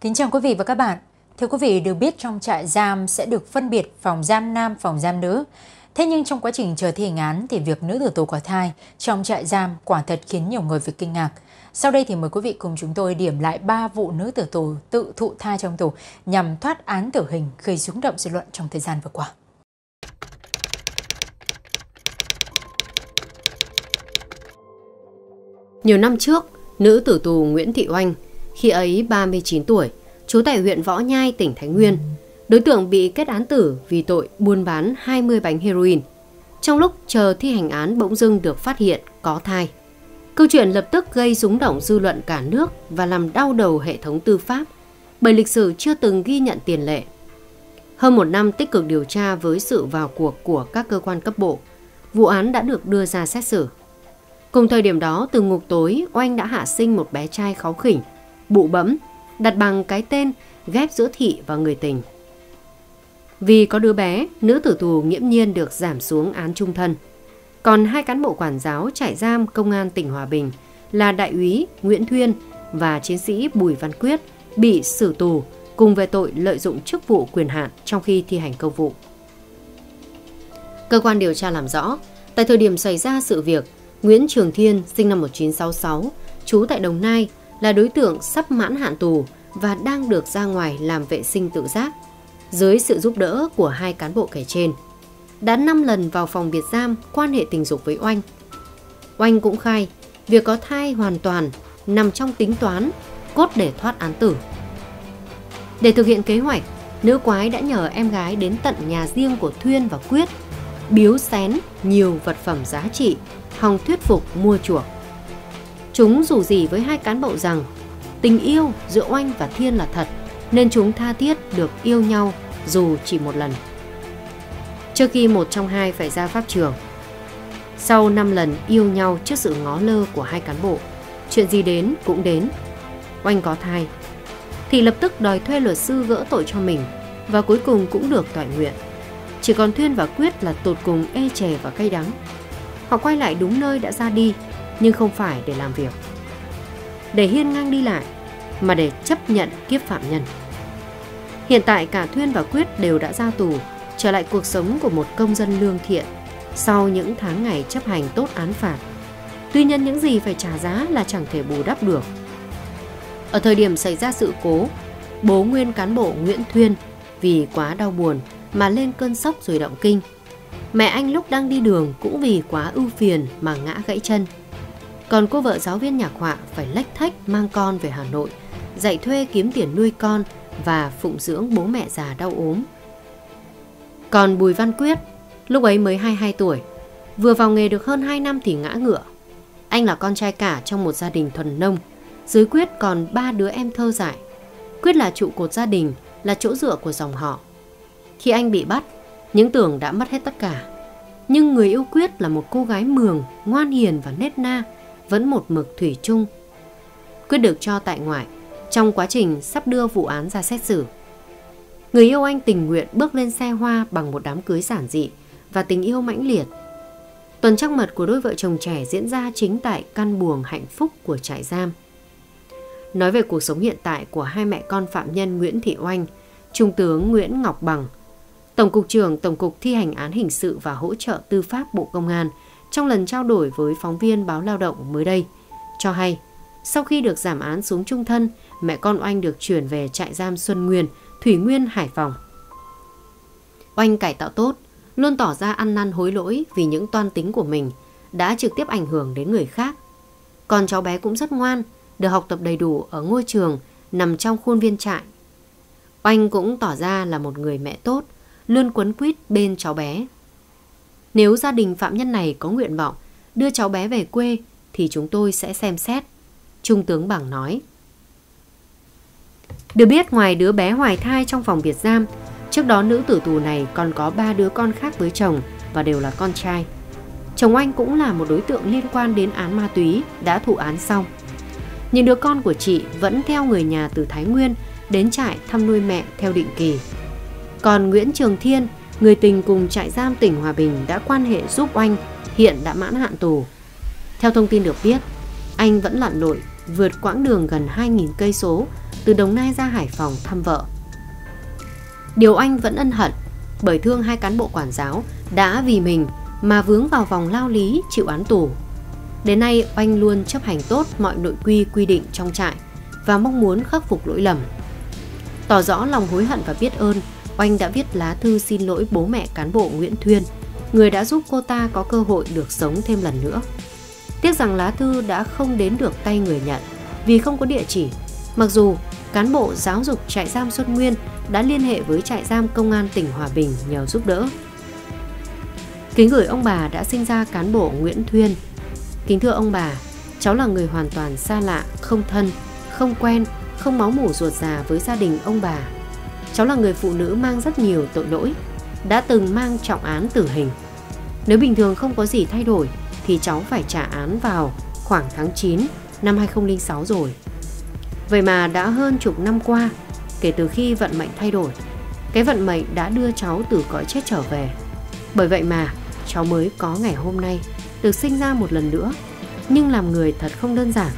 Kính chào quý vị và các bạn. Thưa quý vị, được biết trong trại giam sẽ được phân biệt phòng giam nam, phòng giam nữ. Thế nhưng trong quá trình chờ thi hành án thì việc nữ tử tù có thai trong trại giam quả thật khiến nhiều người phải kinh ngạc. Sau đây thì mời quý vị cùng chúng tôi điểm lại 3 vụ nữ tử tù tự thụ thai trong tù nhằm thoát án tử hình gây rúng động dư luận trong thời gian vừa qua. Nhiều năm trước, nữ tử tù Nguyễn Thị Oanh, khi ấy 39 tuổi, trú tại huyện Võ Nhai, tỉnh Thái Nguyên. Đối tượng bị kết án tử vì tội buôn bán 20 bánh heroin. Trong lúc chờ thi hành án bỗng dưng được phát hiện có thai. Câu chuyện lập tức gây rúng động dư luận cả nước và làm đau đầu hệ thống tư pháp, bởi lịch sử chưa từng ghi nhận tiền lệ. Hơn một năm tích cực điều tra với sự vào cuộc của các cơ quan cấp bộ, vụ án đã được đưa ra xét xử. Cùng thời điểm đó, từ ngục tối, Oanh đã hạ sinh một bé trai kháu khỉnh, bụ bẫm, đặt bằng cái tên ghép giữa thị và người tình. Vì có đứa bé, nữ tử tù nghiễm nhiên được giảm xuống án chung thân. Còn hai cán bộ quản giáo trại giam công an tỉnh Hòa Bình là đại úy Nguyễn Thuyên và chiến sĩ Bùi Văn Quyết bị xử tù cùng về tội lợi dụng chức vụ quyền hạn trong khi thi hành công vụ. Cơ quan điều tra làm rõ, tại thời điểm xảy ra sự việc, Nguyễn Trường Thiên sinh năm 1966, trú tại Đồng Nai, là đối tượng sắp mãn hạn tù và đang được ra ngoài làm vệ sinh tự giác. Dưới sự giúp đỡ của hai cán bộ kể trên, đã 5 lần vào phòng biệt giam quan hệ tình dục với Oanh. Oanh cũng khai, việc có thai hoàn toàn nằm trong tính toán, cốt để thoát án tử. Để thực hiện kế hoạch, nữ quái đã nhờ em gái đến tận nhà riêng của Thuyên và Quyết, biếu xén nhiều vật phẩm giá trị, hòng thuyết phục mua chuộc. Chúng rủ rỉ với hai cán bộ rằng tình yêu giữa Oanh và Thiên là thật, nên chúng tha thiết được yêu nhau dù chỉ một lần. Trước khi một trong hai phải ra pháp trường, sau 5 lần yêu nhau trước sự ngó lơ của hai cán bộ, chuyện gì đến cũng đến. Oanh có thai thì lập tức đòi thuê luật sư gỡ tội cho mình, và cuối cùng cũng được toại nguyện. Chỉ còn Thuyên và Quyết là tột cùng ê chề và cay đắng. Họ quay lại đúng nơi đã ra đi, nhưng không phải để làm việc, để hiên ngang đi lại, mà để chấp nhận kiếp phạm nhân. Hiện tại cả Thuyên và Quyết đều đã ra tù, trở lại cuộc sống của một công dân lương thiện sau những tháng ngày chấp hành tốt án phạt. Tuy nhiên những gì phải trả giá là chẳng thể bù đắp được. Ở thời điểm xảy ra sự cố, bố nguyên cán bộ Nguyễn Thuyên vì quá đau buồn mà lên cơn sốc rồi động kinh. Mẹ anh lúc đang đi đường cũng vì quá ưu phiền mà ngã gãy chân. Còn cô vợ giáo viên nhạc họa phải lách thách mang con về Hà Nội, dạy thuê kiếm tiền nuôi con và phụng dưỡng bố mẹ già đau ốm. Còn Bùi Văn Quyết, lúc ấy mới 22 tuổi, vừa vào nghề được hơn 2 năm thì ngã ngựa. Anh là con trai cả trong một gia đình thuần nông, dưới Quyết còn 3 đứa em thơ dại. Quyết là trụ cột gia đình, là chỗ dựa của dòng họ. Khi anh bị bắt, những tưởng đã mất hết tất cả. Nhưng người yêu Quyết là một cô gái mường, ngoan hiền và nết na, vẫn một mực thủy chung. Quyết được cho tại ngoại trong quá trình sắp đưa vụ án ra xét xử. Người yêu anh tình nguyện bước lên xe hoa bằng một đám cưới giản dị và tình yêu mãnh liệt. Tuần trăng mật của đôi vợ chồng trẻ diễn ra chính tại căn buồng hạnh phúc của trại giam. Nói về cuộc sống hiện tại của hai mẹ con phạm nhân Nguyễn Thị Oanh, Trung tướng Nguyễn Ngọc Bằng, Tổng cục trưởng Tổng cục Thi hành án hình sự và hỗ trợ tư pháp Bộ Công an, trong lần trao đổi với phóng viên báo Lao động mới đây, cho hay sau khi được giảm án xuống chung thân, mẹ con Oanh được chuyển về trại giam Xuân Nguyên, Thủy Nguyên, Hải Phòng. Oanh cải tạo tốt, luôn tỏ ra ăn năn hối lỗi vì những toan tính của mình đã trực tiếp ảnh hưởng đến người khác. Còn cháu bé cũng rất ngoan, được học tập đầy đủ ở ngôi trường nằm trong khuôn viên trại. Oanh cũng tỏ ra là một người mẹ tốt, luôn quấn quýt bên cháu bé. Nếu gia đình phạm nhân này có nguyện vọng đưa cháu bé về quê thì chúng tôi sẽ xem xét, Trung tướng Bằng nói. Được biết, ngoài đứa bé hoài thai trong phòng biệt giam, trước đó nữ tử tù này còn có 3 đứa con khác với chồng và đều là con trai. Chồng Oanh cũng là một đối tượng liên quan đến án ma túy, đã thụ án xong. Những đứa con của chị vẫn theo người nhà từ Thái Nguyên đến trại thăm nuôi mẹ theo định kỳ. Còn Nguyễn Trường Thiên, người tình cùng trại giam tỉnh Hòa Bình đã quan hệ giúp Oanh, hiện đã mãn hạn tù. Theo thông tin được biết, anh vẫn lặn lội vượt quãng đường gần 2.000 cây số từ Đồng Nai ra Hải Phòng thăm vợ. Điều Oanh vẫn ân hận bởi thương hai cán bộ quản giáo đã vì mình mà vướng vào vòng lao lý chịu án tù. Đến nay Oanh luôn chấp hành tốt mọi nội quy quy định trong trại và mong muốn khắc phục lỗi lầm. Tỏ rõ lòng hối hận và biết ơn, Oanh đã viết lá thư xin lỗi bố mẹ cán bộ Nguyễn Thuyên, người đã giúp cô ta có cơ hội được sống thêm lần nữa. Tiếc rằng lá thư đã không đến được tay người nhận vì không có địa chỉ, mặc dù cán bộ giáo dục trại giam Xuân Nguyên đã liên hệ với trại giam công an tỉnh Hòa Bình nhờ giúp đỡ. Kính gửi ông bà đã sinh ra cán bộ Nguyễn Thuyên. Kính thưa ông bà, cháu là người hoàn toàn xa lạ, không thân, không quen, không máu mủ ruột già với gia đình ông bà. Cháu là người phụ nữ mang rất nhiều tội lỗi, đã từng mang trọng án tử hình. Nếu bình thường không có gì thay đổi thì cháu phải trả án vào khoảng tháng 9 năm 2006 rồi. Vậy mà đã hơn chục năm qua, kể từ khi vận mệnh thay đổi, cái vận mệnh đã đưa cháu từ cõi chết trở về. Bởi vậy mà cháu mới có ngày hôm nay, được sinh ra một lần nữa. Nhưng làm người thật không đơn giản.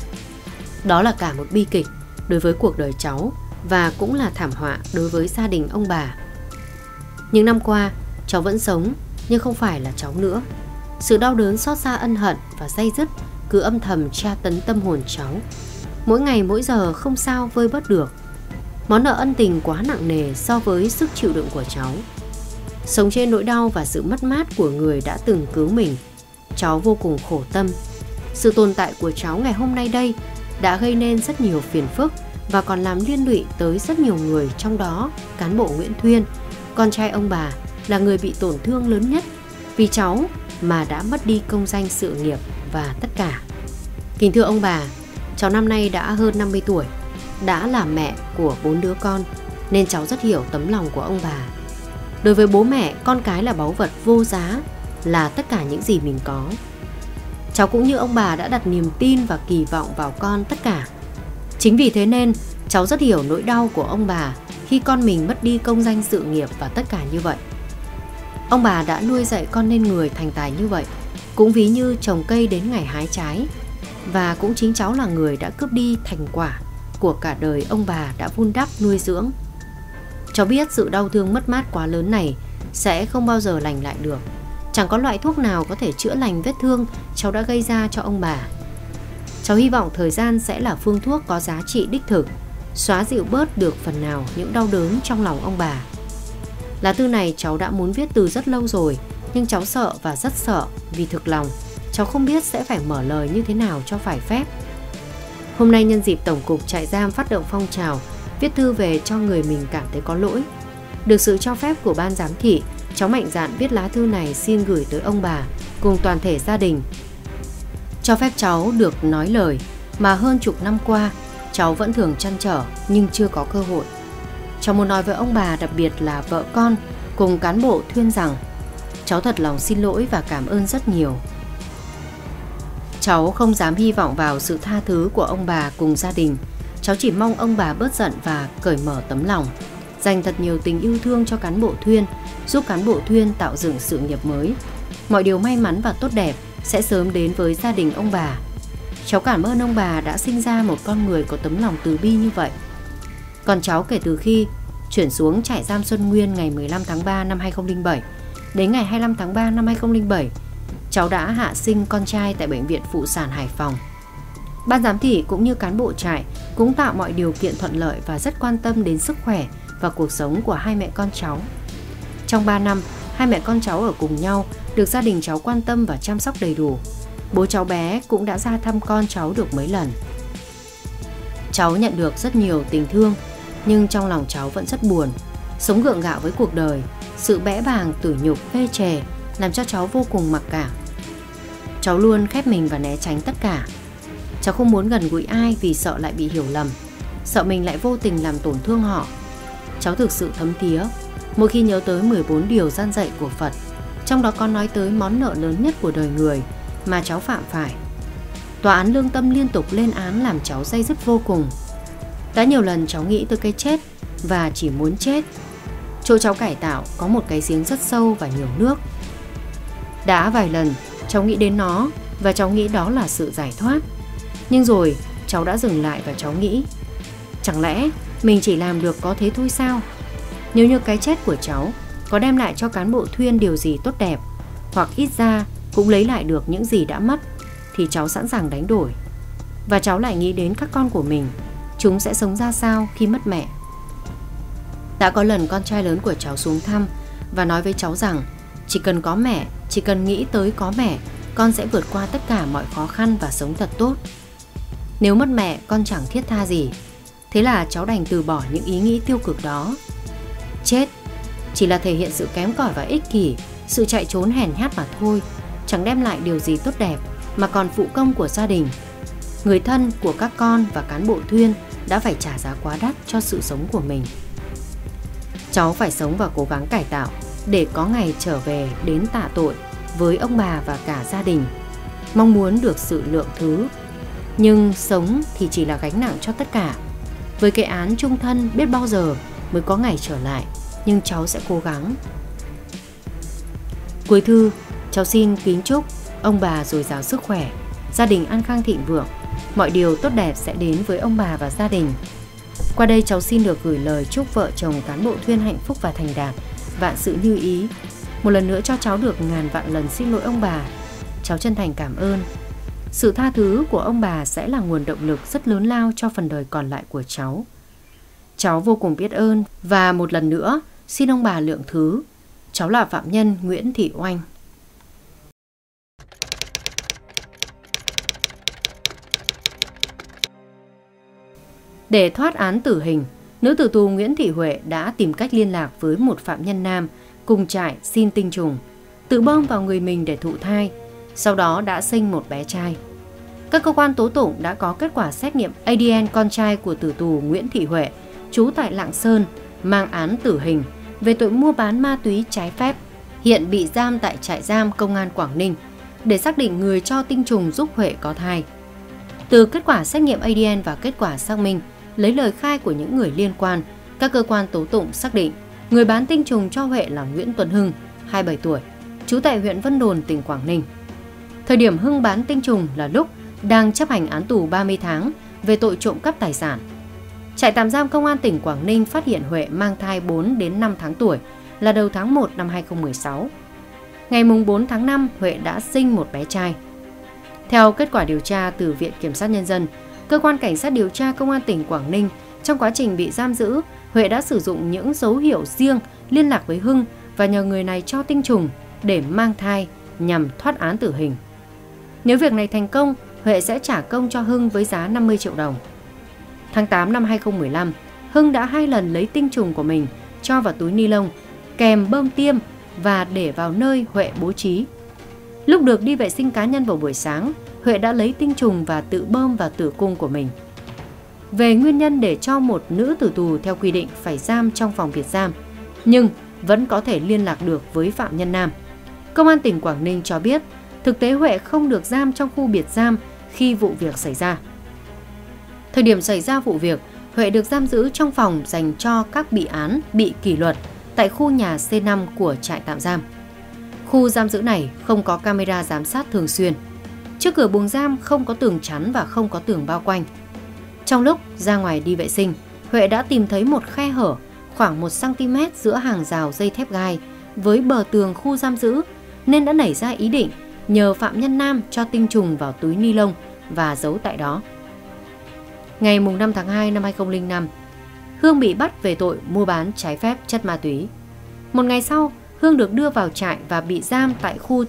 Đó là cả một bi kịch đối với cuộc đời cháu và cũng là thảm họa đối với gia đình ông bà. Những năm qua, cháu vẫn sống nhưng không phải là cháu nữa. Sự đau đớn, xót xa, ân hận và day dứt cứ âm thầm tra tấn tâm hồn cháu. Mỗi ngày mỗi giờ không sao vơi bớt được. Món nợ ân tình quá nặng nề so với sức chịu đựng của cháu. Sống trên nỗi đau và sự mất mát của người đã từng cứu mình, cháu vô cùng khổ tâm. Sự tồn tại của cháu ngày hôm nay đây đã gây nên rất nhiều phiền phức và còn làm liên lụy tới rất nhiều người, trong đó cán bộ Nguyễn Thuyên, con trai ông bà, là người bị tổn thương lớn nhất vì cháu mà đã mất đi công danh sự nghiệp và tất cả. Kính thưa ông bà, cháu năm nay đã hơn 50 tuổi, đã là mẹ của 4 đứa con nên cháu rất hiểu tấm lòng của ông bà. Đối với bố mẹ, con cái là báu vật vô giá, là tất cả những gì mình có. Cháu cũng như ông bà đã đặt niềm tin và kỳ vọng vào con tất cả. Chính vì thế nên cháu rất hiểu nỗi đau của ông bà khi con mình mất đi công danh sự nghiệp và tất cả như vậy. Ông bà đã nuôi dạy con nên người thành tài như vậy, cũng ví như trồng cây đến ngày hái trái. Và cũng chính cháu là người đã cướp đi thành quả của cả đời ông bà đã vun đắp nuôi dưỡng. Cháu biết sự đau thương mất mát quá lớn này sẽ không bao giờ lành lại được. Chẳng có loại thuốc nào có thể chữa lành vết thương cháu đã gây ra cho ông bà. Cháu hy vọng thời gian sẽ là phương thuốc có giá trị đích thực, xóa dịu bớt được phần nào những đau đớn trong lòng ông bà. Lá thư này cháu đã muốn viết từ rất lâu rồi, nhưng cháu sợ và rất sợ vì thực lòng cháu không biết sẽ phải mở lời như thế nào cho phải phép. Hôm nay nhân dịp Tổng cục Trại giam phát động phong trào viết thư về cho người mình cảm thấy có lỗi, được sự cho phép của ban giám thị, cháu mạnh dạn viết lá thư này xin gửi tới ông bà cùng toàn thể gia đình. Cho phép cháu được nói lời mà hơn chục năm qua cháu vẫn thường trăn trở nhưng chưa có cơ hội. Cháu muốn nói với ông bà, đặc biệt là vợ con cùng cán bộ Thuyên rằng cháu thật lòng xin lỗi và cảm ơn rất nhiều. Cháu không dám hy vọng vào sự tha thứ của ông bà cùng gia đình. Cháu chỉ mong ông bà bớt giận và cởi mở tấm lòng, dành thật nhiều tình yêu thương cho cán bộ Thuyên, giúp cán bộ Thuyên tạo dựng sự nghiệp mới. Mọi điều may mắn và tốt đẹp sẽ sớm đến với gia đình ông bà. Cháu cảm ơn ông bà đã sinh ra một con người có tấm lòng từ bi như vậy. Còn cháu kể từ khi chuyển xuống trại giam Xuân Nguyên ngày 15 tháng 3 năm 2007 đến ngày 25 tháng 3 năm 2007, cháu đã hạ sinh con trai tại Bệnh viện Phụ sản Hải Phòng. Ban giám thị cũng như cán bộ trại cũng tạo mọi điều kiện thuận lợi và rất quan tâm đến sức khỏe và cuộc sống của hai mẹ con cháu. Trong 3 năm, hai mẹ con cháu ở cùng nhau, được gia đình cháu quan tâm và chăm sóc đầy đủ. Bố cháu bé cũng đã ra thăm con cháu được mấy lần. Cháu nhận được rất nhiều tình thương, nhưng trong lòng cháu vẫn rất buồn. Sống gượng gạo với cuộc đời, sự bẽ bàng, tủi nhục, phê trề làm cho cháu vô cùng mặc cảm. Cháu luôn khép mình và né tránh tất cả. Cháu không muốn gần gũi ai vì sợ lại bị hiểu lầm, sợ mình lại vô tình làm tổn thương họ. Cháu thực sự thấm thía mỗi khi nhớ tới 14 điều gian dạy của Phật, trong đó có nói tới món nợ lớn nhất của đời người mà cháu phạm phải. Tòa án lương tâm liên tục lên án làm cháu day dứt vô cùng. Đã nhiều lần cháu nghĩ tới cái chết và chỉ muốn chết. Chỗ cháu cải tạo có một cái giếng rất sâu và nhiều nước. Đã vài lần cháu nghĩ đến nó và cháu nghĩ đó là sự giải thoát. Nhưng rồi cháu đã dừng lại và cháu nghĩ Chẳng lẽ mình chỉ làm được có thế thôi sao? Nếu như cái chết của cháu có đem lại cho cán bộ Thuyên điều gì tốt đẹp, hoặc ít ra cũng lấy lại được những gì đã mất, thì cháu sẵn sàng đánh đổi. Và cháu lại nghĩ đến các con của mình, chúng sẽ sống ra sao khi mất mẹ. Đã có lần con trai lớn của cháu xuống thăm và nói với cháu rằng chỉ cần có mẹ, chỉ cần nghĩ tới có mẹ, con sẽ vượt qua tất cả mọi khó khăn và sống thật tốt. Nếu mất mẹ, con chẳng thiết tha gì. Thế là cháu đành từ bỏ những ý nghĩ tiêu cực đó. Chết chỉ là thể hiện sự kém cỏi và ích kỷ, sự chạy trốn hèn nhát mà thôi, chẳng đem lại điều gì tốt đẹp, mà còn phụ công của gia đình. Người thân của các con và cán bộ Thuyên đã phải trả giá quá đắt cho sự sống của mình. Cháu phải sống và cố gắng cải tạo để có ngày trở về đến tạ tội với ông bà và cả gia đình, mong muốn được sự lượng thứ. Nhưng sống thì chỉ là gánh nặng cho tất cả. Với cái án chung thân biết bao giờ mới có ngày trở lại, nhưng cháu sẽ cố gắng. Cuối thư, cháu xin kính chúc ông bà dồi dào sức khỏe, gia đình an khang thịnh vượng, mọi điều tốt đẹp sẽ đến với ông bà và gia đình. Qua đây cháu xin được gửi lời chúc vợ chồng cán bộ Thuyên hạnh phúc và thành đạt, vạn sự như ý. Một lần nữa cho cháu được ngàn vạn lần xin lỗi ông bà. Cháu chân thành cảm ơn. Sự tha thứ của ông bà sẽ là nguồn động lực rất lớn lao cho phần đời còn lại của cháu. Cháu vô cùng biết ơn và một lần nữa xin ông bà lượng thứ. Cháu là phạm nhân Nguyễn Thị Oanh. Để thoát án tử hình, nữ tử tù Nguyễn Thị Huệ đã tìm cách liên lạc với một phạm nhân nam cùng trại xin tinh trùng, tự bơm vào người mình để thụ thai, sau đó đã sinh một bé trai. Các cơ quan tố tụng đã có kết quả xét nghiệm ADN con trai của tử tù Nguyễn Thị Huệ, trú tại Lạng Sơn, mang án tử hình về tội mua bán ma túy trái phép, hiện bị giam tại trại giam Công an Quảng Ninh để xác định người cho tinh trùng giúp Huệ có thai. Từ kết quả xét nghiệm ADN và kết quả xác minh, lấy lời khai của những người liên quan, các cơ quan tố tụng xác định người bán tinh trùng cho Huệ là Nguyễn Tuấn Hưng, 27 tuổi, trú tại huyện Vân Đồn, tỉnh Quảng Ninh. Thời điểm Hưng bán tinh trùng là lúc đang chấp hành án tù 30 tháng về tội trộm cắp tài sản. Trại tạm giam Công an tỉnh Quảng Ninh phát hiện Huệ mang thai 4 đến 5 tháng tuổi là đầu tháng 1 năm 2016. Ngày 4 tháng 5, Huệ đã sinh một bé trai. Theo kết quả điều tra từ Viện Kiểm sát Nhân dân, Cơ quan Cảnh sát điều tra Công an tỉnh Quảng Ninh, trong quá trình bị giam giữ, Huệ đã sử dụng những dấu hiệu riêng liên lạc với Hưng và nhờ người này cho tinh trùng để mang thai nhằm thoát án tử hình. Nếu việc này thành công, Huệ sẽ trả công cho Hưng với giá 50 triệu đồng. Tháng 8 năm 2015, Hưng đã 2 lần lấy tinh trùng của mình cho vào túi ni lông, kèm bơm tiêm và để vào nơi Huệ bố trí. Lúc được đi vệ sinh cá nhân vào buổi sáng, Huệ đã lấy tinh trùng và tự bơm vào tử cung của mình. Về nguyên nhân để cho một nữ tử tù theo quy định phải giam trong phòng biệt giam, nhưng vẫn có thể liên lạc được với phạm nhân nam, Công an tỉnh Quảng Ninh cho biết thực tế Huệ không được giam trong khu biệt giam khi vụ việc xảy ra. Thời điểm xảy ra vụ việc, Huệ được giam giữ trong phòng dành cho các bị án bị kỷ luật tại khu nhà C5 của trại tạm giam. Khu giam giữ này không có camera giám sát thường xuyên. Trước cửa buồng giam không có tường chắn và không có tường bao quanh. Trong lúc ra ngoài đi vệ sinh, Huệ đã tìm thấy một khe hở khoảng 1 cm giữa hàng rào dây thép gai với bờ tường khu giam giữ, nên đã nảy ra ý định nhờ phạm nhân nam cho tinh trùng vào túi ni lông và giấu tại đó. Ngày 5 tháng 2 năm 2005, Hương bị bắt về tội mua bán trái phép chất ma túy. Một ngày sau, Hương được đưa vào trại và bị giam tại khu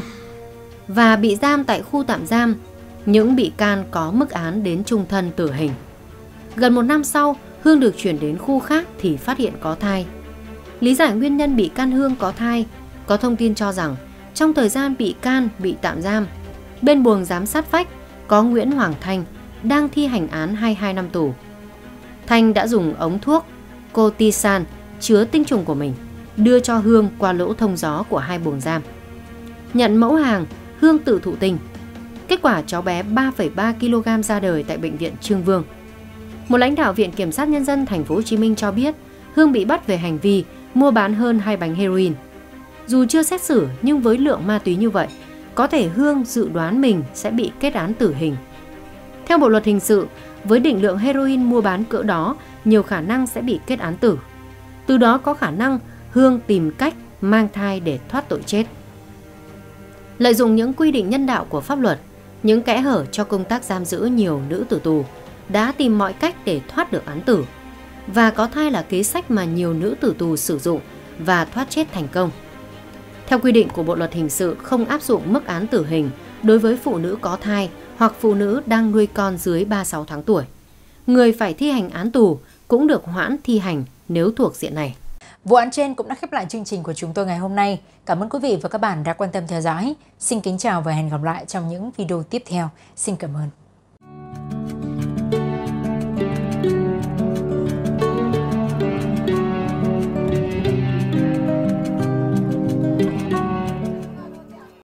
tạm giam. Những bị can có mức án đến chung thân tử hình. Gần 1 năm sau, Hương được chuyển đến khu khác thì phát hiện có thai. Lý giải nguyên nhân bị can Hương có thai, có thông tin cho rằng trong thời gian bị can bị tạm giam, bên buồng giám sát vách có Nguyễn Hoàng Thanh đang thi hành án 22 năm tù. Thanh đã dùng ống thuốc cortisan chứa tinh trùng của mình đưa cho Hương qua lỗ thông gió của 2 buồng giam. Nhận mẫu hàng, Hương tự thụ tinh. Kết quả cháu bé 3,3 kg ra đời tại bệnh viện Trương Vương. Một lãnh đạo Viện Kiểm sát Nhân dân Thành phố Hồ Chí Minh cho biết Hương bị bắt về hành vi mua bán hơn 2 bánh heroin. Dù chưa xét xử nhưng với lượng ma túy như vậy, có thể Hương dự đoán mình sẽ bị kết án tử hình. Theo Bộ luật hình sự, với định lượng heroin mua bán cỡ đó, nhiều khả năng sẽ bị kết án tử. Từ đó có khả năng Hương tìm cách mang thai để thoát tội chết. Lợi dụng những quy định nhân đạo của pháp luật, những kẽ hở cho công tác giam giữ nhiều nữ tử tù đã tìm mọi cách để thoát được án tử. Và có thai là kế sách mà nhiều nữ tử tù sử dụng và thoát chết thành công. Theo quy định của Bộ Luật Hình sự, không áp dụng mức án tử hình đối với phụ nữ có thai hoặc phụ nữ đang nuôi con dưới 36 tháng tuổi. Người phải thi hành án tù cũng được hoãn thi hành nếu thuộc diện này. Vụ án trên cũng đã khép lại chương trình của chúng tôi ngày hôm nay. Cảm ơn quý vị và các bạn đã quan tâm theo dõi. Xin kính chào và hẹn gặp lại trong những video tiếp theo. Xin cảm ơn.